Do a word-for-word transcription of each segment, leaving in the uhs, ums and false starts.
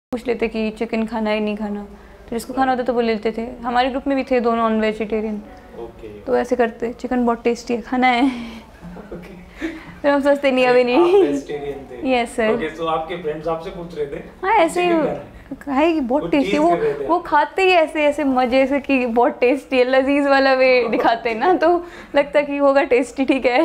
पूछ लेते कि चिकन खाना है नहीं खाना, तो जिसको खाना होता तो वो ले लेते थे। हमारे ग्रुप में भी थे दो नॉन वेजिटेरियन, तो ऐसे करते चिकन बहुत टेस्टी है, खाना है। फिर हम सोचते नहीं अभी नहीं। Yes sir. ओके, तो आपके फ्रेंड्स आपसे पूछ रहे थे? हाँ ऐसे है कि बहुत टेस्टी, वो वो खाते ही ऐसे ऐसे मजे से कि बहुत टेस्टी है, लजीज वाला वे दिखाते हैं ना, तो लगता कि होगा टेस्टी, ठीक है।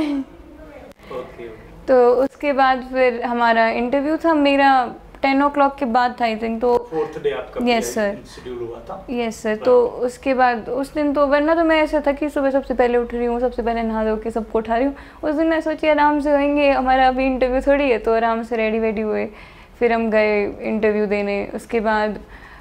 ओके। तो उसके बाद फिर हमारा इंटरव्यू था, मेरा टेन ओ क्लॉक के बाद था आई थिंक, तो फोर्थ डे आपका यस सर शेड्यूल हुआ था। Yes sir. तो उसके बाद उस दिन तो वरना तो मैं ऐसा था कि सुबह सबसे पहले उठ रही हूँ, सबसे पहले नहा धो के सबको उठा रही हूँ। उस दिन मैं सोची आराम से होएंगे, हमारा अभी इंटरव्यू थोड़ी है, तो आराम से रेडी वेडी हुए, फिर हम गए इंटरव्यू देने। उसके बाद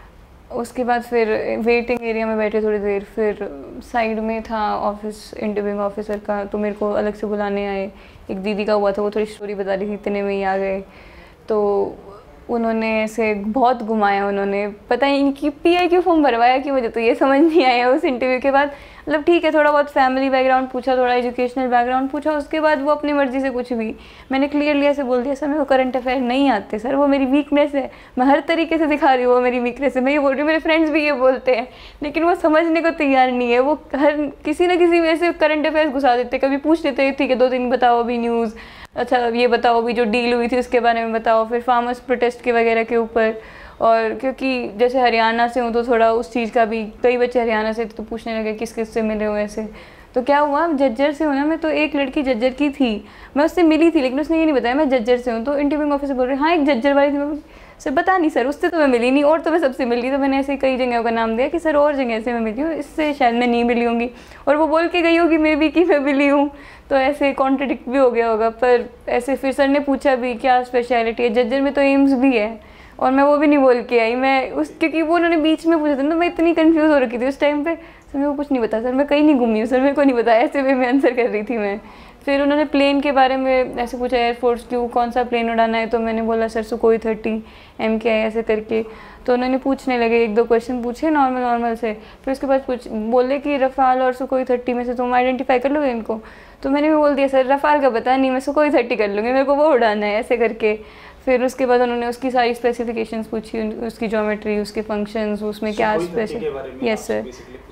उसके बाद फिर वेटिंग एरिया में बैठे थोड़ी देर, फिर साइड में था ऑफिस इंटरव्यूइंग ऑफिसर का, तो मेरे को अलग से बुलाने आए। एक दीदी का हुआ था, वो थोड़ी स्टोरी बता रही थी, इतने में ही आ गए। तो उन्होंने ऐसे बहुत घुमाया, उन्होंने पता नहीं कि पी आई क्यू फॉर्म भरवाया कि मुझे तो ये समझ नहीं आया उस इंटरव्यू के बाद। मतलब ठीक है, थोड़ा बहुत फैमिली बैकग्राउंड पूछा, थोड़ा एजुकेशनल बैकग्राउंड पूछा, उसके बाद वो अपनी मर्ज़ी से कुछ भी। मैंने क्लियरली ऐसे बोल दिया, सर मेरे को करंट अफेयर नहीं आते सर, वो मेरी वीकनेस है, मैं हर तरीके से दिखा रही हूँ वो मेरी वीकनेस है, मैं ये बोल रही हूँ, मेरे फ्रेंड्स भी ये बोलते हैं, लेकिन वो समझने को तैयार नहीं है। वो हर किसी ना किसी वजह से करंट अफेयर्स घुसा देते, कभी पूछ लेते ठीक है दो दिन बताओ अभी न्यूज़, अच्छा ये बताओ अभी जो डील हुई थी उसके बारे में बताओ, फिर फार्मर्स प्रोटेस्ट के वगैरह के ऊपर। और क्योंकि जैसे हरियाणा से हूँ तो थोड़ा उस चीज़ का भी, कई बच्चे हरियाणा से तो पूछने लगे किस किस से मिले हो ऐसे। तो क्या हुआ, जज्जर से हूँ ना मैं, तो एक लड़की जज्जर की थी, मैं उससे मिली थी, लेकिन उसने ये नहीं बताया मैं जज्जर से हूँ। तो इंटरव्यूइंग ऑफिसर बोल रहे हाँ एक जज्जर वाली थी, मैं सर बता नहीं सर, उससे तो मैं मिली नहीं, और तो मैं सबसे मिली। तो मैंने ऐसे कई जगहों का नाम दिया कि सर और जगह से मैं मिली हूँ, इससे शायद मैं नहीं मिली होंगी, और वो बोल के गई होगी मे बी कि मैं मिली हूँ। तो ऐसे कॉन्ट्रडिक्ट भी हो गया होगा। पर ऐसे फिर सर ने पूछा भी क्या स्पेशलिटी है, जज्जर में तो एम्स भी है, और मैं वो भी नहीं बोल के आई। मैं उस क्योंकि वो उन्होंने बीच में पूछा था ना, मैं इतनी कंफ्यूज हो रखी थी उस टाइम पे, सर मेरे को कुछ नहीं पता, सर मैं कहीं नहीं घूमी हूँ, सर मेरे को नहीं पता, ऐसे में मैं आंसर कर रही थी मैं। फिर उन्होंने प्लेन के बारे में ऐसे पूछा, एयरफोर्स क्यों कौन सा प्लेन उड़ाना है, तो मैंने बोला सर सुकोई थर्टी एम के है ऐसे करके। तो उन्होंने पूछने लगे, एक दो क्वेश्चन पूछे नॉर्मल नॉर्मल से, फिर उसके बाद पूछ बोले कि रफ़ाल और सुकोई थर्टी में से तुम आइडेंटिफाई कर लोगे इनको। तो मैंने भी बोल दिया सर रफ़ाल का पता नहीं, मैं सुकोई थर्टी कर लूँगी, मेरे को वो उड़ाना है ऐसे करके। फिर उसके बाद उन्होंने उसकी सारी स्पेसिफिकेशंस पूछी, उसकी ज्योमेट्री, उसके फंक्शंस, उसमें क्या special. Yes sir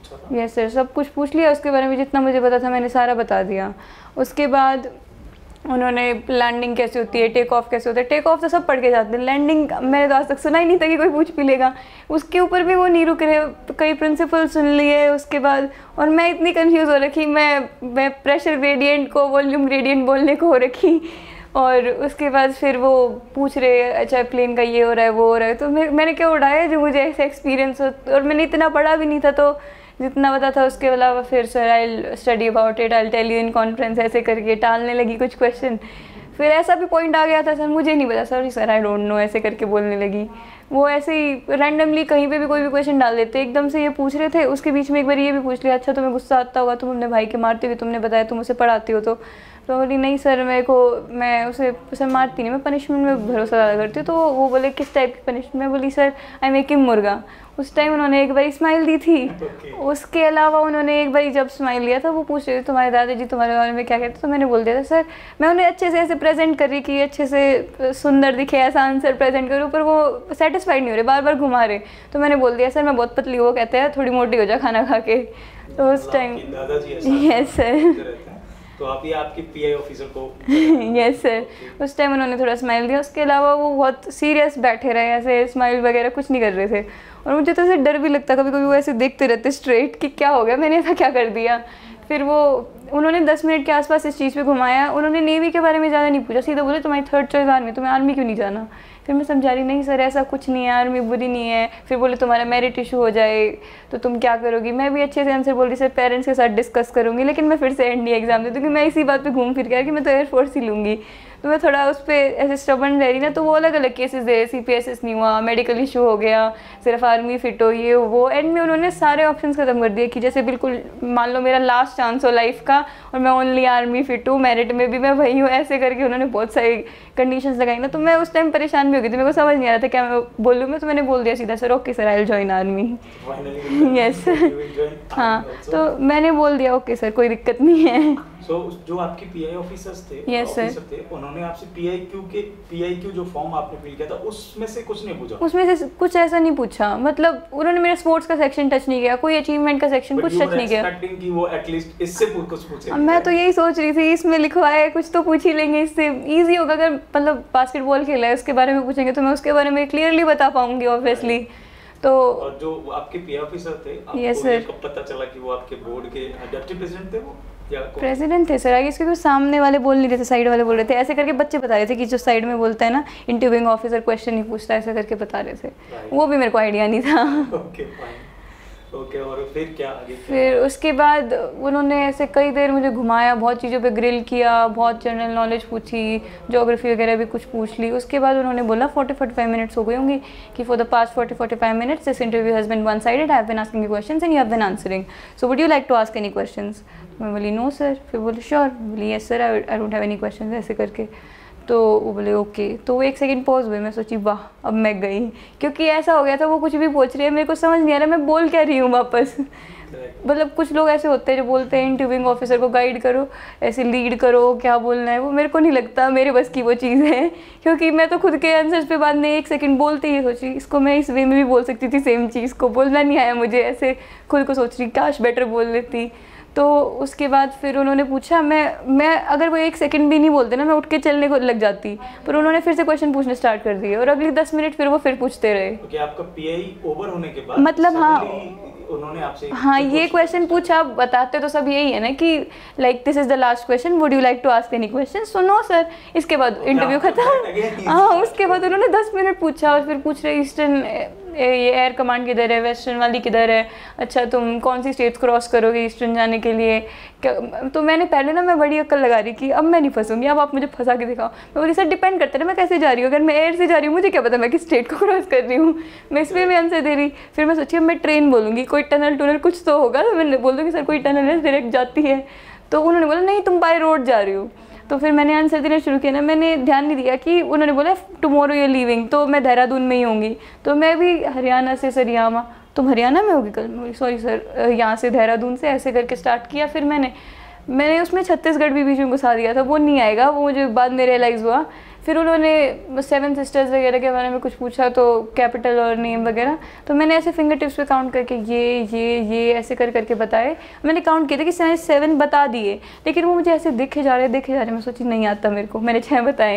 yes sir सब कुछ पूछ लिया उसके बारे में, जितना मुझे पता था मैंने सारा बता दिया। उसके बाद उन्होंने लैंडिंग कैसे होती है, टेक ऑफ कैसे होता है, टेक ऑफ तो सब पढ़ के जाते हैं, लैंडिंग मैंने तो आज तक सुना ही नहीं था कि कोई पूछ भी लेगा, उसके ऊपर भी वो नहीं रुक रहे, तो कई प्रिंसिपल सुन लिए उसके बाद। और मैं इतनी कंफ्यूज हो रखी, मैं मैं प्रेशर ग्रेडियंट को वॉल्यूम ग्रेडियंट बोलने को हो रखी। और उसके बाद फिर वो पूछ रहे अच्छा प्लेन का ये हो रहा है वो हो रहा है, तो मैं मैंने क्या उड़ाया जो मुझे ऐसा एक्सपीरियंस हो, और मैंने इतना पढ़ा भी नहीं था, तो जितना पता था उसके अलावा फिर sir I study about it, I tell you in conference, ऐसे करके टालने लगी कुछ क्वेश्चन। फिर ऐसा भी पॉइंट आ गया था सर मुझे नहीं पता, sorry sir I don't know ऐसे करके बोलने लगी। वो ऐसे ही रैंडमली कहीं पे भी कोई भी क्वेश्चन डाल देते, एकदम से ये पूछ रहे थे, उसके बीच में एक बार ये भी पूछ लिया अच्छा तुम्हें गुस्सा आता होगा, तुम अपने भाई के मारते हुए तुमने बताया तुम उसे पढ़ाती हो, तो तो बोली नहीं सर मेरे को, मैं उसे सर मारती नहीं, मैं पनिशमेंट में भरोसा ज़्यादा करती हूँ। तो वो बोले किस टाइप की पनिशमेंट, मैं बोली सर आई मेक हिम मुर्गा। उस टाइम उन्होंने एक बार स्माइल दी थी। okay. उसके अलावा उन्होंने एक बार जब स्माइल लिया था वो पूछ रहे थे तुम्हारे दादाजी तुम्हारे बारे में क्या कहते, तो मैंने बोल दिया था सर मैं उन्हें अच्छे से ऐसे प्रेजेंट कर रही कि अच्छे से सुंदर दिखे ऐसा आंसर प्रेजेंट करूँ, पर वो सेटिस्फाइड नहीं हो रहे, बार बार घुमा रहे। तो मैंने बोल दिया सर मैं बहुत पतली, वो कहते हैं थोड़ी मोटी हो जा खाना खा के। तो उस टाइम यस सर, तो आप ये आपकी पीआई ऑफिसर को यस सर, उस टाइम उन्होंने थोड़ा स्माइल दिया, उसके अलावा वो बहुत सीरियस बैठे रहे, ऐसे स्माइल वगैरह कुछ नहीं कर रहे थे। और मुझे तो ऐसे डर भी लगता कभी कभी, वो ऐसे देखते रहते स्ट्रेट कि क्या हो गया मैंने ऐसा क्या कर दिया। फिर वो उन्होंने दस मिनट के आसपास इस चीज़ पे घुमाया, उन्होंने नेवी के बारे में ज़्यादा नहीं पूछा, सीधा बोले तुम्हारी थर्ड चॉइस आर्मी, तुम्हें आर्मी क्यों नहीं जाना। फिर मैं समझा रही नहीं सर ऐसा कुछ नहीं है, आर्मी बुरी नहीं है। फिर बोले तुम्हारा मेरिट इशू हो जाए तो तुम क्या करोगी, मैं भी अच्छे से आंसर बोल रही सर पेरेंट्स के साथ डिस्कस करूँगी, लेकिन मैं फिर से एनडी एग्जाम दे दूँगी, मैं इसी बात पे घूम फिर के कि मैं तो एयरफोर्स ही लूँगी। तो मैं थोड़ा उस पर ऐसे स्टबर्न रह रही ना, तो वो अलग अलग केसेस दे, सी पी एस एस नहीं हुआ, मेडिकल इशू हो गया, सिर्फ आर्मी फिट हो, ये वो। एंड में उन्होंने सारे ऑप्शंस ख़त्म कर दिए कि जैसे बिल्कुल मान लो मेरा लास्ट चांस हो लाइफ का, और मैं ओनली आर्मी फिट हूँ, मेरिट में भी मैं वही हूँ, ऐसे करके उन्होंने बहुत सारी कंडीशंस लगाई ना। तो मैं उस टाइम परेशान भी हो गई थी, मेरे को समझ नहीं आ रहा था क्या मैं बोलूँ मैं, तो मैंने बोल दिया सीधा sir okay sir I will join army. Yes हाँ, तो मैंने बोल दिया ओके सर कोई दिक्कत नहीं है। सो so, जो आपके पीआई ऑफिसर्स थे, yes, ऑफिसर थे, उन्होंने आपसे पीआईक्यू के पीआईक्यू जो फॉर्म आपने फिल किया था उसमें से कुछ नहीं पूछा? उसमें से कुछ ऐसा नहीं पूछा, मतलब उन्होंने मेरे स्पोर्ट्स का सेक्शन टच नहीं किया, कोई अचीवमेंट का सेक्शन कुछ टच नहीं किया। कि वो एटलीस्ट इससे कुछ पूछे। मैं तो यही सोच रही थी इसमें लिखवाया है कुछ तो पूछ ही लेंगे, इससे इजी होगा। अगर मतलब बास्केटबॉल खेला है उसके बारे में पूछेंगे तो मैं उसके बारे में क्लियरली बता पाऊंगी ऑब्वियसली। तो और जो आपके पीआई ऑफिसर थे, आपको yes, ये कब पता चला कि वो आपके बोर्ड के डिप्टी प्रेसिडेंट थे वो या प्रेसिडेंट थे सर? आगे इसके सामने वाले बोल नहीं रहे थे, साइड वाले बोल रहे थे, ऐसे करके बच्चे बता रहे थे कि जो साइड में बोलता है ना इंटरव्यूइंग ऑफिसर क्वेश्चन नहीं पूछता, ऐसा करके बता रहे थे। वो भी मेरे को आइडिया नहीं था। ओके फाइन, ओके और फिर क्या आगे? फिर उसके बाद उन्होंने ऐसे कई देर मुझे घुमाया, बहुत चीज़ों पे ग्रिल किया, बहुत जनरल नॉलेज पूछी, ज्योग्राफी वगैरह भी कुछ पूछ ली। उसके बाद उन्होंने बोला फोर्टी फोर्टी फाइव मिनट्स हो गई होंगी कि for the past forty forty five minutes this interview has been one sided, I have been asking you questions and you have been answering, so would you like to ask any questions? मैं बोली no sir. फिर बोले sure? बोली yes sir I don't have any questions, ऐसे करके। तो वो बोले ओके। तो वो एक सेकंड पॉज हुए, मैं सोची वाह अब मैं गई, क्योंकि ऐसा हो गया था वो कुछ भी पूछ रही है मेरे को समझ नहीं आ रहा मैं बोल क्या रही हूँ वापस। मतलब कुछ लोग ऐसे होते हैं जो बोलते हैं इंटरव्यूइंग ऑफिसर को गाइड करो, ऐसे लीड करो, क्या बोलना है, वो मेरे को नहीं लगता मेरे बस की वो चीज़ है, क्योंकि मैं तो खुद के आंसर्स पे बाद में एक सेकंड बोलते ही सोची इसको मैं इस वे में भी बोल सकती थी, सेम चीज़ को बोलना नहीं आया मुझे, ऐसे खुद को सोच रही काश बेटर बोल लेती। तो उसके बाद फिर उन्होंने पूछा, मैं मैं अगर वो एक सेकंड भी नहीं बोलते ना मैं उठ के चलने को लग जाती, पर उन्होंने फिर से क्वेश्चन पूछने स्टार्ट कर दिए और अगली दस मिनट फिर वो फिर पूछते रहे। okay, आपका पीआई ओवर होने के बाद मतलब हाँ उन्होंने आपसे हाँ ये क्वेश्चन पूछा, बताते तो सब यही है ना कि like this is the last question, would you like to ask any question? So no sir. इसके बाद इंटरव्यू खत्म। हाँ उसके बाद उन्होंने दस मिनट पूछा और फिर पूछ रहे ईस्टर्न ये एयर कमांड किधर है, वेस्टर्न वाली किधर है, अच्छा तुम कौन सी स्टेट्स क्रॉस करोगे ईस्टर्न जाने के लिए क्या? तो मैंने पहले ना मैं बड़ी अक्ल लगा रही कि अब मैं नहीं फंसूंगी, अब आप मुझे फंसा के दिखाओ। मैं बोली सर डिपेंड करता है ना मैं कैसे जा रही हूँ, अगर मैं एयर से जा रही हूँ मुझे क्या पता मैं किस स्टेट को क्रॉस कर रही हूँ, मैं इस पर भी आंसर दे रही। फिर मैं सोची अब मैं ट्रेन बोलूँगी, कोई टनल टनल कुछ तो होगा, तो मैं बोल दूँगी सर कोई टनल है डायरेक्ट जाती है। तो उन्होंने बोला नहीं तुम बाय रोड जा रही हो। तो फिर मैंने आंसर देना शुरू किया ना, मैंने ध्यान नहीं दिया कि उन्होंने बोला टुमारो यू लीविंग, तो मैं देहरादून में ही होंगी, तो मैं भी हरियाणा से सरियामा, तुम हरियाणा में होगी कल? सॉरी सर यहाँ से देहरादून से, ऐसे करके स्टार्ट किया। फिर मैंने मैंने उसमें छत्तीसगढ़ भी बीच में घुसा दिया था, वो नहीं आएगा, वो मुझे बाद में रियलाइज़ हुआ। फिर उन्होंने सेवन सिस्टर्स वगैरह के बारे में कुछ पूछा, तो कैपिटल और नेम वगैरह, तो मैंने ऐसे फिंगर टिप्स पे काउंट करके ये ये ये ऐसे कर करके बताए। मैंने काउंट किया था कि मैंने सेवन बता दिए, लेकिन वो मुझे ऐसे देखे जा रहे देखे जा रहे मैं सोची नहीं आता मेरे को, मैंने छः बताए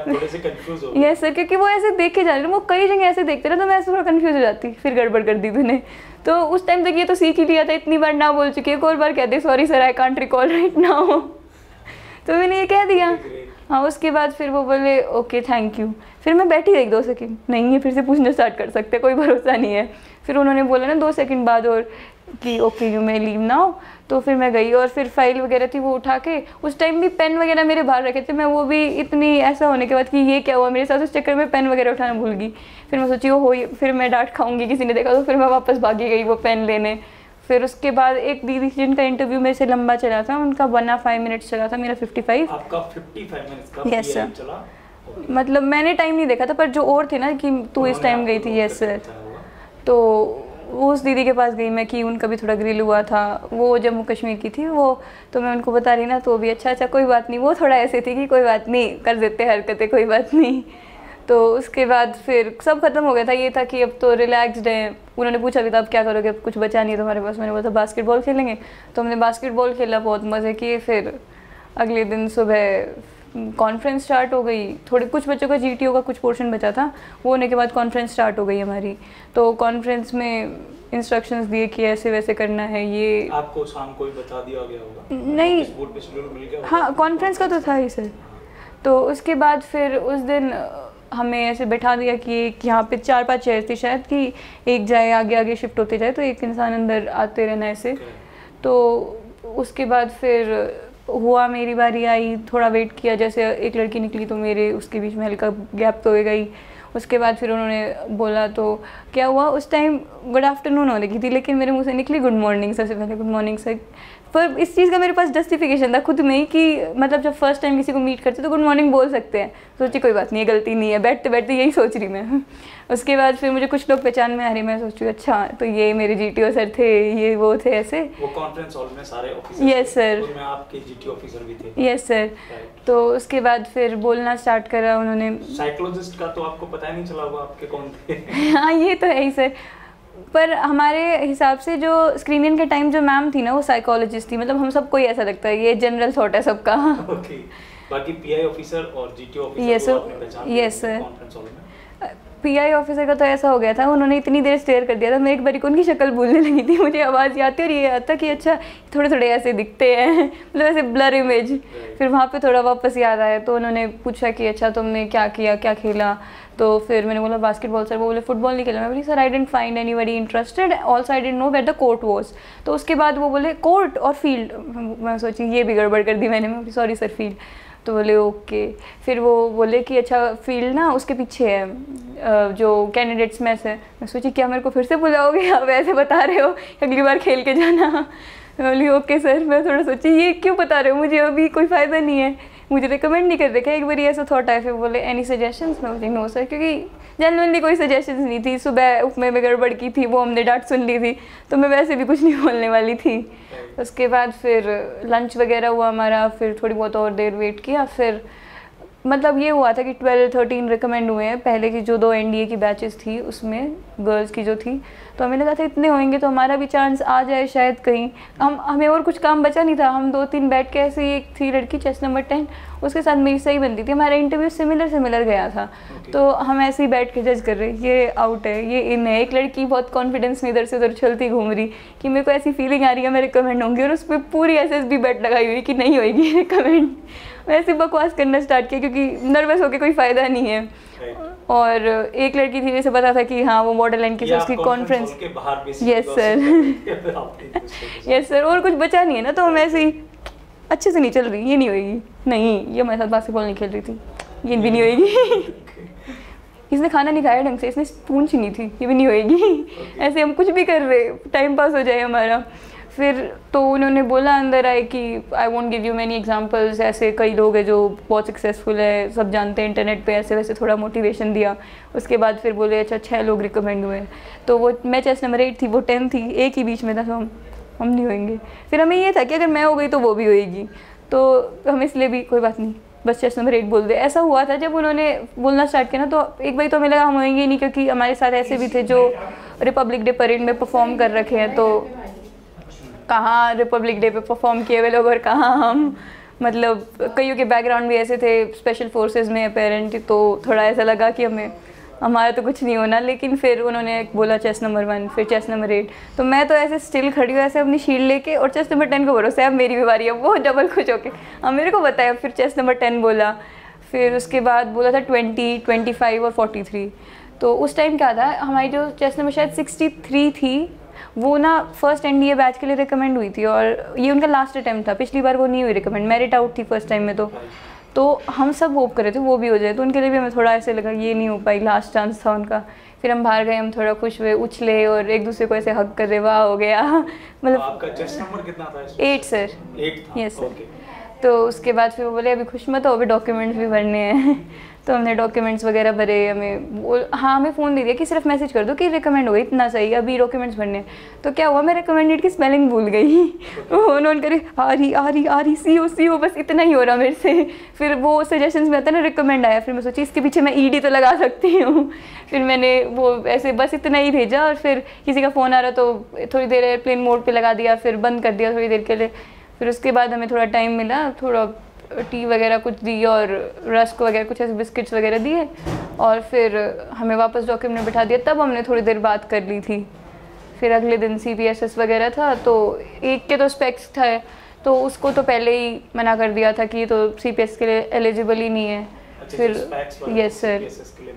हैं। यस सर, क्योंकि वो ऐसे देखे जा रहे वो कई जगह ऐसे देखते ना, तो मैं ऐसे थोड़ा कन्फ्यूज़ हो जाती, फिर गड़बड़ कर दी तूने। तो उस टाइम तक ये तो सीख ही लिया था, इतनी बार ना बोल चुकी है, एक और बार कहते sorry sir I can't recall right now, तो मैंने ये कह दिया। हाँ उसके बाद फिर वो बोले ओके थैंक यू। फिर मैं बैठी रही दो सेकंड, नहीं है फिर से पूछना स्टार्ट कर सकते, कोई भरोसा नहीं है। फिर उन्होंने बोला ना दो सेकंड बाद और कि okay you may leave now, तो फिर मैं गई और फिर फाइल वगैरह थी वो उठा के, उस टाइम भी पेन वगैरह मेरे बाहर रखे थे, मैं वो भी इतनी ऐसा होने के बाद कि ये क्या हुआ मेरे साथ, उस चक्कर में पेन वगैरह उठाना भूल गई। फिर मैं सोची वो हो फिर मैं डांट खाऊंगी किसी ने देखा, तो फिर मैं वापस भागी गई वो पेन लेने। फिर उसके बाद एक दीदी जिनका इंटरव्यू मेरे से लंबा चला था, उनका वन आ फाइव मिनट्स चला था, मेरा फिफ्टी फाइव। आपका फिफ्टी फाइव मिनट्स का यस सर चला? मतलब मैंने टाइम नहीं देखा था, पर जो और थे ना कि तू इस टाइम गई थी, यस सर। तो उस दीदी के पास गई मैं कि उनका भी थोड़ा ग्रिल हुआ था, वो जम्मू कश्मीर की थी वो, तो मैं उनको बता रही ना, तो भी अच्छा अच्छा कोई बात नहीं, वो थोड़ा ऐसे थी कि कोई बात नहीं कर देते हरकतें, कोई बात नहीं। तो उसके बाद फिर सब खत्म हो गया था, ये था कि अब तो रिलैक्सड है। उन्होंने पूछा भी था अब क्या करोगे, अब कुछ बचा नहीं है तुम्हारे पास? मैंने बोला था बास्केटबॉल खेलेंगे, तो हमने बास्केटबॉल खेला, बहुत मज़े किए। फिर अगले दिन सुबह कॉन्फ्रेंस स्टार्ट हो गई, थोड़े कुछ बच्चों का जीटीओ का कुछ पोर्शन बचा था, वो होने के बाद कॉन्फ्रेंस स्टार्ट हो गई हमारी। तो कॉन्फ्रेंस में इंस्ट्रक्शंस दिए कि ऐसे वैसे करना है। ये आपको शाम को ही बता दिया गया होगा? नहीं बोर्ड पे शेड्यूल मिल गया? हाँ कॉन्फ्रेंस का तो था ही सर। तो उसके बाद फिर उस दिन हमें ऐसे बैठा दिया कि यहाँ पे चार पांच चेयर थी शायद, कि एक जाए आगे आगे शिफ्ट होते जाए, तो एक इंसान अंदर आते रहना ऐसे। तो उसके बाद फिर हुआ, मेरी बारी आई, थोड़ा वेट किया, जैसे एक लड़की निकली तो मेरे उसके बीच में हल्का गैप तो हो गई। उसके बाद फिर उन्होंने बोला तो क्या हुआ, उस टाइम गुड आफ्टरनून हो रही थी, लेकिन मेरे मुंह से निकली गुड मॉर्निंग सबसे पहले, गुड मॉर्निंग सर। पर इस चीज़ का मेरे पास जस्टिफिकेशन था खुद में ही कि मतलब जब फर्स्ट टाइम किसी को मीट करते तो गुड मॉर्निंग बोल सकते हैं, सोची कोई बात नहीं है, गलती नहीं है, बैठते बैठते यही सोच रही मैं। उसके बाद फिर मुझे कुछ लोग पहचान में आ रही, मैं सोच रही अच्छा तो ये मेरे जीटीओ सर थे, ये वो थे ऐसे। वो कॉन्फ्रेंस हॉल में सारे ऑफिसर्स यस सर, उसमें आपके जीटीओ ऑफिसर भी थे। Yes sir. तो उसके बाद फिर बोलना स्टार्ट करा उन्होंने। साइकोलॉजिस्ट का तो आपको पता ही नहीं चला होगा आपके कौन थे। हाँ ये तो है ही सर, पर हमारे हिसाब से जो स्क्रीनिंग के टाइम जो मैम थी ना वो साइकोलॉजिस्ट थी, मतलब हम सबको ही ऐसा लगता है, ये जनरल थॉट है सबका। ओके, बाकी पीआई ऑफिसर और GTO officer yes sir, yes sir. PI officer का तो ऐसा हो गया था, उन्होंने इतनी देर स्टेयर कर दिया था, मैं एक बारी को उनकी शक्ल भूलने लगी थी, मुझे आवाज़ याद थी और ये आता कि अच्छा थोड़े थोड़े ऐसे दिखते हैं, मतलब ऐसे ब्लर इमेज। फिर वहाँ पे थोड़ा वापस याद आया तो उन्होंने पूछा कि अच्छा तुमने क्या किया, क्या खेला, तो फिर मैंने बोला बास्केटबॉल सर, वो बोले फुटबॉल नहीं खेला। मैं बोली sir I didn't find anybody interested, also I didn't know where the court was. तो उसके बाद वो बोले कोर्ट और फील्ड, मैं सोची ये भी गड़बड़ कर दी मैंने, मैं बोली सॉरी सर फील्ड। तो बोले ओके। फिर वो बोले कि अच्छा फील्ड ना उसके पीछे है जो कैंडिडेट्स में से। मैं सोची क्या मेरे को फिर से बुलाओगे, आप ऐसे बता रहे हो अगली बार खेल के जाना। मैं बोली ओके सर। मैं थोड़ा सोची ये क्यों बता रहे हो मुझे, अभी कोई फ़ायदा नहीं है, मुझे रिकमेंड नहीं कर रहे क्या, एक बार ऐसा थॉट आया। फिर बोले एनी सजेशंस, मैं बोली नो सर, क्योंकि जनरली कोई सजेशंस नहीं थी, सुबह उपमे में गड़बड़ की थी वो हमने डांट सुन ली थी, तो मैं वैसे भी कुछ नहीं बोलने वाली थी। उसके बाद फिर लंच वगैरह हुआ हमारा, फिर थोड़ी बहुत और देर वेट किया, फिर मतलब ये हुआ था कि ट्वेल्व थर्टीन रिकमेंड हुए हैं, पहले की जो दो एनडीए की बैचेस थी उसमें गर्ल्स की जो थी, तो हमें लगा था इतने होंगे तो हमारा भी चांस आ जाए शायद कहीं। हम हमें और कुछ काम बचा नहीं था, हम दो तीन बैठ के ऐसे ही, एक थी लड़की चेस्ट नंबर टेन, उसके साथ मेरी सही बनती थी, हमारा इंटरव्यू सिमिलर सिमिलर गया था। okay. तो हम ऐसे ही बैठ के जज कर रहे, ये आउट है, ये इन है। एक लड़की बहुत कॉन्फिडेंस में इधर से उधर चलती घूम रही कि मेरे को ऐसी फीलिंग आ रही है मैं रिकमेंड होंगी, और उस पर पूरी एस एस बी बैट लगाई हुई कि नहीं होगी रिकमेंड। वैसे बकवास करना स्टार्ट किया क्योंकि नर्वस होकर कोई फ़ायदा नहीं है। और एक लड़की थी जैसे पता था कि हाँ वो मॉडल लाइन की, उसकी conference, yes sir, yes sir, और कुछ बचा नहीं है ना, तो हम ऐसे ही अच्छे से नहीं चल रही, ये नहीं होएगी, नहीं ये हमारे साथ बास्केटबॉल नहीं खेल रही थी, ये भी नहीं होएगी, इसने खाना नहीं खाया ढंग से, इसने स्पून छीनी थी, ये भी नहीं होएगी। ऐसे हम कुछ भी कर रहे, टाइम पास हो जाए हमारा। फिर तो उन्होंने बोला अंदर आए कि I won't give you many examples, ऐसे कई लोग हैं जो बहुत सक्सेसफुल है, सब जानते हैं इंटरनेट पे, ऐसे वैसे थोड़ा मोटिवेशन दिया। उसके बाद फिर बोले अच्छा छः लोग रिकमेंड हुए, तो वो मैं चेस्ट नंबर एट थी, वो टेन थी, एक ही बीच में था, तो हम हम नहीं होंगे। फिर हमें ये था कि अगर मैं हो गई तो वो भी होएगी, तो हम इसलिए भी कोई बात नहीं बस चेस्ट नंबर एट बोल दे। ऐसा हुआ था जब उन्होंने बोलना स्टार्ट किया ना, तो एक बार तो हमें लगा हम होएंगे ही नहीं, क्योंकि हमारे साथ ऐसे भी थे जो रिपब्लिक डे परेड में परफॉर्म कर रखे हैं, तो कहाँ रिपब्लिक डे पे परफॉर्म किए हुए लोग और कहाँ हम, मतलब कईयों के बैकग्राउंड भी ऐसे थे स्पेशल फोर्सेस में अपेरेंटली, तो थोड़ा ऐसा लगा कि हमें हमारा तो कुछ नहीं होना। लेकिन फिर उन्होंने बोला चेस्ट नंबर वन, फिर चेस्ट नंबर एट, तो मैं तो ऐसे स्टिल खड़ी हूँ ऐसे अपनी शील्ड लेके, और चेस्ट नंबर टेन को भरोसा है अब मेरी भी बारी है, वो डबल खुश होके अब मेरे को बताया। फिर चेस्ट नंबर टेन बोला, फिर उसके बाद बोला था ट्वेंटी, ट्वेंटी फाइव और फोर्टी थ्री। तो उस टाइम क्या था, हमारी जो चेस्ट नंबर शायद सिक्सटी थ्री थी, वो ना फर्स्ट एनडीए बैच के लिए रिकमेंड हुई थी, और ये उनका लास्ट अटैम्प्ट था, पिछली बार वो नहीं हुई रिकमेंड, मेरिट आउट थी फर्स्ट टाइम में। तो तो हम सब होप कर रहे थे वो भी हो जाए, तो उनके लिए भी हमें थोड़ा ऐसे लगा ये नहीं हो पाई, लास्ट चांस था उनका। फिर हम बाहर गए, हम थोड़ा खुश हुए, उछले और एक दूसरे को ऐसे हक कर रहे, वाह हो गया। मतलब आपका चेस्ट नंबर कितना था? Eight sir. एट था, यस सर। तो उसके बाद फिर वो बोले अभी खुश मत हो, अभी डॉक्यूमेंट्स भी भरने हैं। तो हमने डॉक्यूमेंट्स वगैरह भरे, हमें वो हाँ हमें फ़ोन दे दिया कि सिर्फ मैसेज कर दो कि रिकमेंड हो गई, इतना सही, अभी डॉक्यूमेंट्स भरने हैं। तो क्या हुआ, मैं रिकमेंडेड की स्पेलिंग भूल गई। उन्होंने करे आ रही आ रही आ रही सी ओ सी ओ, बस इतना ही हो रहा मेरे से। फिर वो सजेशंस में आता ना रिकमेंड आया, फिर मैं सोची इसके पीछे मैं ई डी तो लगा सकती हूँ। फिर मैंने वो ऐसे बस इतना ही भेजा, और फिर किसी का फ़ोन आ रहा तो थोड़ी देर एयरप्लेन मोड पर लगा दिया, फिर बंद कर दिया थोड़ी देर के लिए। फिर उसके बाद हमें थोड़ा टाइम मिला, थोड़ा टी वगैरह कुछ दी और रस्क वगैरह कुछ ऐसे बिस्किट्स वगैरह दिए, और फिर हमें वापस डॉक्यूमेंट में बिठा दिया। तब हमने थोड़ी देर बात कर ली थी। फिर अगले दिन सी पी एस एस वगैरह था, तो एक के तो स्पेक्स था, तो उसको तो पहले ही मना कर दिया था कि ये तो सी पी एस के लिए एलिजिबल ही नहीं है। अच्छा, फिर यस सर,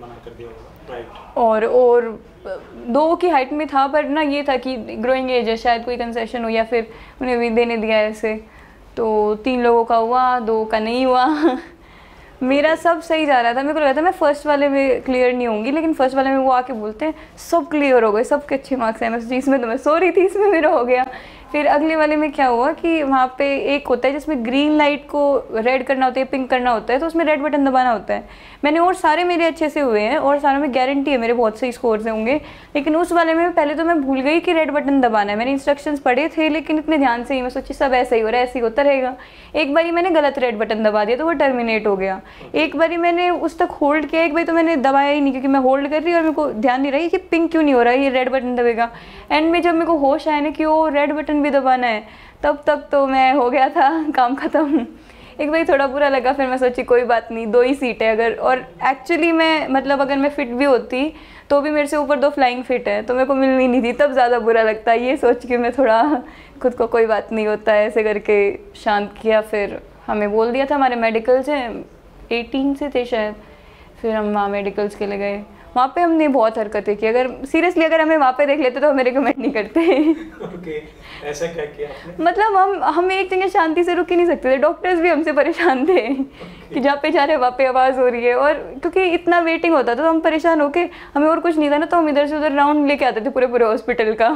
और और दो की हाइट में था, पर ना ये था कि ग्रोइंग एज है, शायद कोई कंसेशन हो, या फिर उन्हें भी देने दिया ऐसे। तो तीन लोगों का हुआ, दो का नहीं हुआ। मेरा सब सही जा रहा था, मेरे को लगा था मैं फर्स्ट वाले में क्लियर नहीं होंगी, लेकिन फर्स्ट वाले में वो आके बोलते हैं सब क्लियर हो गए, सबके अच्छे मार्क्स हैं। मैं सोची इसमें तो मैं सो रही थी, इसमें मेरा हो गया। फिर अगले वाले में क्या हुआ कि वहाँ पे एक होता है जिसमें ग्रीन लाइट को रेड करना होता है, पिंक करना होता है, तो उसमें रेड बटन दबाना होता है। मैंने और सारे मेरे अच्छे से हुए हैं और सारों में गारंटी है मेरे बहुत सही स्कोर से होंगे, लेकिन उस वाले में पहले तो मैं भूल गई कि रेड बटन दबाना है। मैंने इंस्ट्रक्शंस पढ़े थे लेकिन इतने ध्यान से ही, मैं सोची सब ऐसा ही हो रहा है, ऐसे ही होता रहेगा। एक बारी मैंने गलत रेड बटन दबा दिया तो वो टर्मिनेट हो गया। एक बारी मैंने उस तक होल्ड किया, एक बारी तो मैंने दबाया ही नहीं क्योंकि मैं होल्ड कर रही और मेरे को ध्यान नहीं रही कि पिंक क्यों नहीं हो रहा है, ये रेड बटन दबेगा। एंड में जब मेरे को होश आया ना कि वो रेड बटन भी दबाना है, तब तक तो मैं हो गया था काम ख़त्म। एक बार थोड़ा बुरा लगा, फिर मैं सोची कोई बात नहीं, दो ही सीट है अगर, और एक्चुअली मैं मतलब अगर मैं फिट भी होती तो भी मेरे से ऊपर दो फ्लाइंग फिट है तो मेरे को मिलनी नहीं थी, तब ज़्यादा बुरा लगता। ये सोच के मैं थोड़ा खुद को कोई बात नहीं होता है ऐसे करके शांत किया। फिर हमें बोल दिया था हमारे मेडिकल से, एटीन से थे शायद, फिर हम वहाँ मेडिकल्स के लिए गए। वहाँ पे हमने बहुत हरकतें की, अगर सीरियसली अगर हमें वहाँ पे देख लेते तो हमें रिकमेंड नहीं करते। okay, ऐसा क्या किया आपने? मतलब हम हम एक जगह शांति से रुक ही नहीं सकते थे, डॉक्टर्स भी हमसे परेशान थे okay. कि जहाँ पे जा रहे हैं वहाँ पे आवाज़ हो रही है, और क्योंकि इतना वेटिंग होता था तो हम परेशान होके, हमें और कुछ नहीं था ना, तो हम इधर से उधर राउंड लेके आते थे पूरे पूरे हॉस्पिटल का।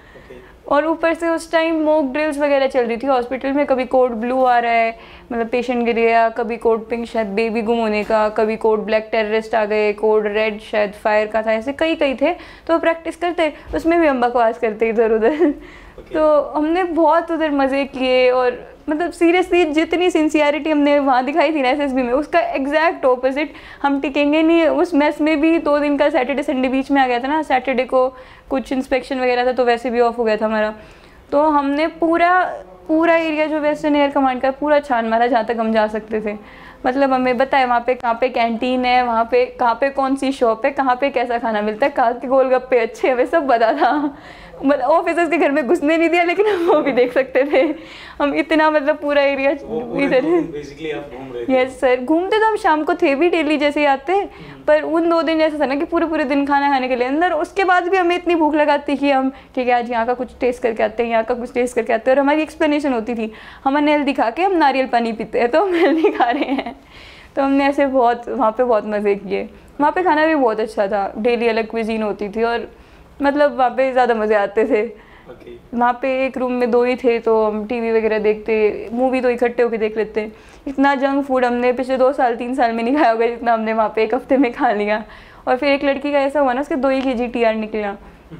और ऊपर से उस टाइम मॉक ड्रिल्स वगैरह चल रही थी हॉस्पिटल में, कभी कोड ब्लू आ रहा है मतलब पेशेंट गिर गया, कभी कोड पिंक शायद बेबी गुम होने का, कभी कोड ब्लैक टेररिस्ट आ गए, कोड रेड शायद फायर का था, ऐसे कई कई थे। तो प्रैक्टिस करते उसमें भी हम बकवास करते इधर उधर। okay. तो हमने बहुत उधर मज़े किए, और मतलब सीरियसली जितनी सिंसियरिटी हमने वहाँ दिखाई थी ना एसएसबी में, उसका एग्जैक्ट ऑपोजिट हम टिकेंगे नहीं। उस मैस में भी दो दिन का सैटरडे संडे बीच में आ गया था ना, सैटरडे को कुछ इंस्पेक्शन वगैरह था तो वैसे भी ऑफ हो गया था हमारा। तो हमने पूरा पूरा एरिया जो वेस्टर्न एयर कमांड का पूरा छान मारा जहाँ तक हम जा सकते थे। मतलब हमें बताया वहाँ पे कहाँ पे कैंटीन है, वहाँ पे कहाँ पे कौन सी शॉप है, कहाँ पे कैसा खाना मिलता है, कहाँ के गोलगप्पे अच्छे हमें सब बता था। मतलब ऑफिसर्स के घर में घुसने नहीं दिया लेकिन हम वो भी देख सकते थे। हम इतना मतलब पूरा एरिया इधर बेसिकली आप घूम रहे थे। यस सर, घूमते तो हम शाम को थे भी डेली जैसे ही आते, पर उन दो दिन जैसा था ना कि पूरे पूरे दिन खाना खाने के लिए अंदर, उसके बाद भी हमें इतनी भूख लगाती कि हम ठीक है आज यहाँ का कुछ टेस्ट करके आते हैं, यहाँ का कुछ टेस्ट करके आते हैं। और हमारी एक्सप्लेनेशन होती थी, हम अनहेल्दी खा के हम नारियल पानी पीते हैं तो हम हेल्दी खा रहे हैं। तो हमने ऐसे बहुत वहाँ पे बहुत मज़े किए। वहाँ पे खाना भी बहुत अच्छा था, डेली अलग क्विजीन होती थी और मतलब वहाँ पे ज़्यादा मज़े आते थे। okay. वहाँ पे एक रूम में दो ही थे तो हम टीवी वगैरह देखते, मूवी तो इकट्ठे होकर देख लेते। इतना जंक फूड हमने पिछले दो साल तीन साल में नहीं खाया होगा जितना हमने वहाँ पे एक हफ्ते में खा लिया। और फिर एक लड़की का ऐसा हुआ ना, उसके दो ही के जी टी आर निकला,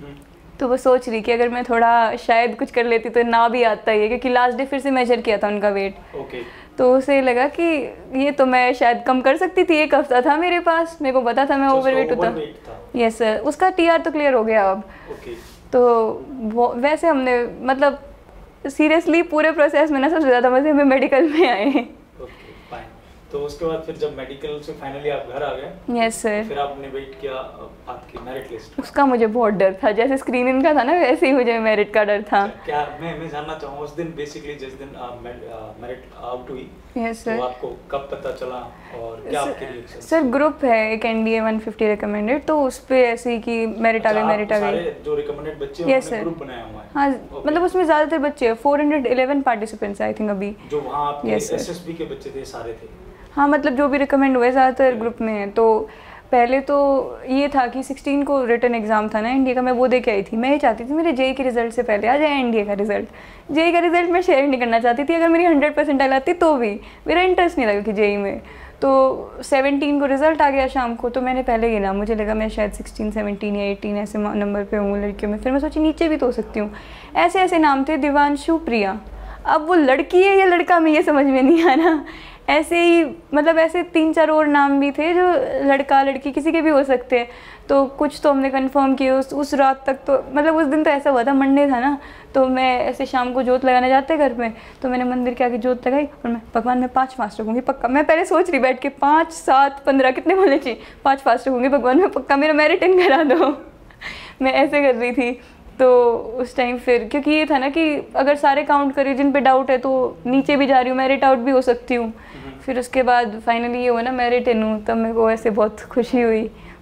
तो वो सोच रही कि अगर मैं थोड़ा शायद कुछ कर लेती तो ना भी आता ही है, क्योंकि लास्ट डे फिर से मेजर किया था उनका वेट। okay. तो उसे लगा कि ये तो मैं शायद कम कर सकती थी, एक हफ्ता था मेरे पास, मेरे को पता था मैं ओवरवेट होता। यस सर, उसका टीआर तो क्लियर हो गया अब। okay. तो वो वैसे हमने मतलब सीरियसली पूरे प्रोसेस में ना सबसे ज़्यादा मज़े में मेडिकल में आए। okay, fine. तो उसके बाद फिर जब मेडिकल से फाइनली आप घर आ गए, यस सर, फिर आपने वेट किया आपकी मेरिट लिस्ट। उसका मुझे बहुत डर था, जैसे स्क्रीनिंग का था ना वैसे ही मुझे मेरिट का डर था। क्या मैं मैं जानना चाहूँगा उस दिन बेसिकली जिस दिन मेरिट आउट हुई, यस सर, तो आपको कब पता चला और क्या आपके रिएक्शन? सर ग्रुप है एक एनडीए वन फिफ्टी रिकमेंडेड, तो उस पे ऐसे ही कि मेरिट आ गई मेरिट आ गई। जो रिकमेंडेड बच्चे हैं उन्होंने ग्रुप बनाया हुआ है। हाँ मतलब उसमें ज़्यादातर बच्चे हैं, four hundred eleven participants I think अभी जो वहाँ आपके एसएसबी के बच्चे थे सारे थे। हाँ मतलब जो भी रिकमेंड हुए ज़्यादातर ग्रुप में है। तो पहले तो ये था कि सिक्सटीन को रिटर्न एग्ज़ाम था ना एनडीए का, मैं वो दे के आई थी। मैं ये चाहती थी मेरे जेई के रिजल्ट से पहले आ जाए एनडीए का रिजल्ट। जेई का रिजल्ट मैं शेयर नहीं करना चाहती थी, अगर मेरी हंड्रेड परसेंट आती तो भी मेरा इंटरेस्ट नहीं लगा कि जेई में। तो सेवनटीन को रिजल्ट आ गया शाम को, तो मैंने पहले गिना, मुझे लगा मैं शायद सिक्सटीन सेवनटीन या एटीन ऐसे नंबर पे हूँ लड़कियों में। फिर मैं सोची नीचे भी तो हो सकती हूँ। ऐसे ऐसे नाम थे, दिवांशु, प्रिया। अब वो लड़की है या लड़का में ये समझ में नहीं आना। ऐसे ही मतलब ऐसे तीन चार और नाम भी थे जो लड़का लड़की किसी के भी हो सकते हैं। तो कुछ तो हमने कंफर्म किए उस उस रात तक। तो मतलब उस दिन तो ऐसा हुआ था, मंडे था ना, तो मैं ऐसे शाम को जोत लगाने जाते घर में, तो मैंने मंदिर के आगे जोत लगाई और मैं भगवान मैं पाँच फास्ट रखूँगी पक्का। मैं पहले सोच रही बैठ के पाँच सात पंद्रह कितने बोलने चाहिए, पाँच फास्ट रखूँगी भगवान मैं पक्का, मेरा मेरिट इन करा दो। मैं ऐसे कर रही थी। तो उस टाइम फिर क्योंकि ये था ना कि अगर सारे काउंट करें जिन पे डाउट है तो नीचे भी जा रही हूँ, मेरिट आउट भी हो सकती हूँ। फिर उसके बाद फाइनली ये हुआ ना मेरिट इन हूँ, तब मेरे को ऐसे बहुत खुशी हुई।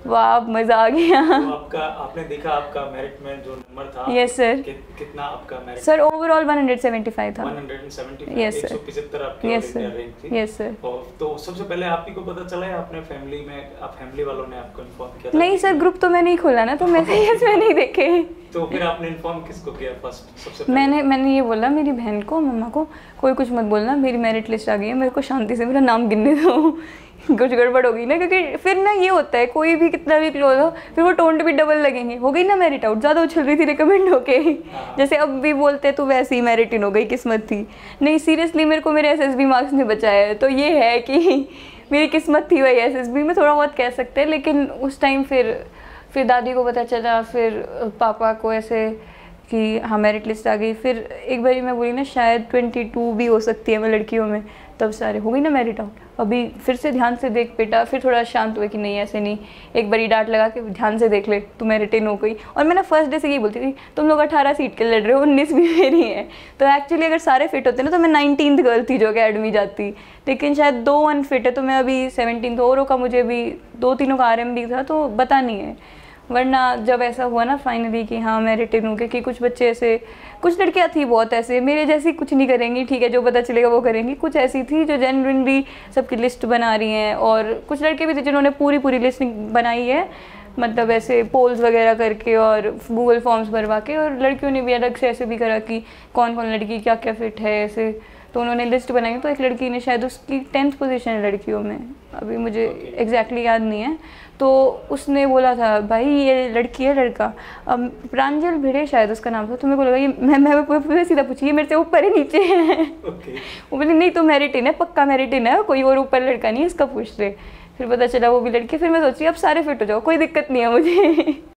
वाह मजा आ गया। तो आपका आपने देखा आपका मेरिट में जो नंबर था, यस सर, कि, कितना आपका merit? Sir overall one hundred seventy five था। One hundred seventy five, yes एक सर, सौ पचहत्तर आपकी yes all India sir, rank थी। Yes sir. और तो सबसे पहले आप ही को पता चला है आपने फैमिली में, आप फैमिली वालों ने आपको इन्फॉर्म किया था? नहीं सर, ग्रुप तो मैंने ही खोला ना, तो मैसेजेस मैंने ही देखे। तो फिर आपने इन्फॉर्म किसको किया फर्स्ट सबसे पहले? मैंने मैंने ये बोला मेरी बहन को, मम्मा को, कोई कुछ मत बोलना, मेरी मेरिट लिस्ट आ गई है, मेरे को शांति से मेरा नाम गिनने दो। कुछ गड़बड़ होगी ना, क्योंकि फिर ना ये होता है कोई भी कितना भी क्लोज हो, फिर वो टोन भी डबल लगेंगे। हो गई ना मेरिट आउट, ज़्यादा उछल रही थी रिकमेंड होके, जैसे अब भी बोलते तो वैसे ही मेरिट इन हो गई, किस्मत थी। नहीं सीरियसली मेरे को मेरे एसएसबी मार्क्स ने बचाया है, तो ये है कि मेरी किस्मत थी वही एसएसबी में, थोड़ा बहुत कह सकते हैं। लेकिन उस टाइम फिर फिर दादी को पता चला, फिर पापा को ऐसे कि हाँ मेरिट लिस्ट आ गई। फिर एक बारी मैं बोली ना शायद ट्वेंटी टू भी हो सकती है मैं लड़कियों में, तब सारे हो गई ना मेरिट आउट। अभी फिर से ध्यान से देख बेटा, फिर थोड़ा शांत हुए कि नहीं ऐसे नहीं, एक बारी डांट लगा के ध्यान से देख ले, तू मेरिट इन हो गई। और मैं ना फर्स्ट डे से यही बोलती थी, तुम लोग अठारह सीट के लड़ रहे हो, उन्नीस भी मेरी है। तो एक्चुअली अगर सारे फिट होते ना तो मैं नाइनटीन्थ गर्ल थी जो अकेडमी जाती, लेकिन शायद दो अनफिट है तो मैं अभी सेवनटीन। औरों का मुझे भी दो तीनों का आर एम भी था, तो पता नहीं है। वरना जब ऐसा हुआ ना फाइनली कि हाँ मैं रिटर्न हूँ, कि कुछ बच्चे ऐसे, कुछ लड़कियाँ थी बहुत ऐसे मेरे जैसी कुछ नहीं करेंगी, ठीक है जो पता चलेगा वो करेंगी। कुछ ऐसी थी जो जेन्युइनली सबकी लिस्ट बना रही हैं, और कुछ लड़के भी थे जिन्होंने पूरी पूरी लिस्ट बनाई है, मतलब ऐसे पोल्स वगैरह करके और गूगल फॉर्म्स भरवा के। और लड़कियों ने भी अलग से ऐसे भी करा कि कौन कौन लड़की क्या क्या फिट है ऐसे, तो उन्होंने लिस्ट बनाई। तो एक लड़की ने शायद उसकी टेंथ पोजीशन है लड़कियों में, अभी मुझे एग्जैक्टली याद नहीं है, तो उसने बोला था भाई ये लड़की है लड़का, अब प्रांजल भिड़े शायद उसका नाम था। तो मेरे को लगा ये मैं मैं पूरा सीधा पूछी ये मेरे से ऊपर है नीचे है? okay. वो बोली नहीं तो मेरिट इन है, पक्का मेरिट इन है, कोई और ऊपर लड़का नहीं, इसका पूछ ले। फिर पता चला वो भी लड़की। फिर मैं सोची अब सारे फिट हो जाओ, कोई दिक्कत नहीं है मुझे।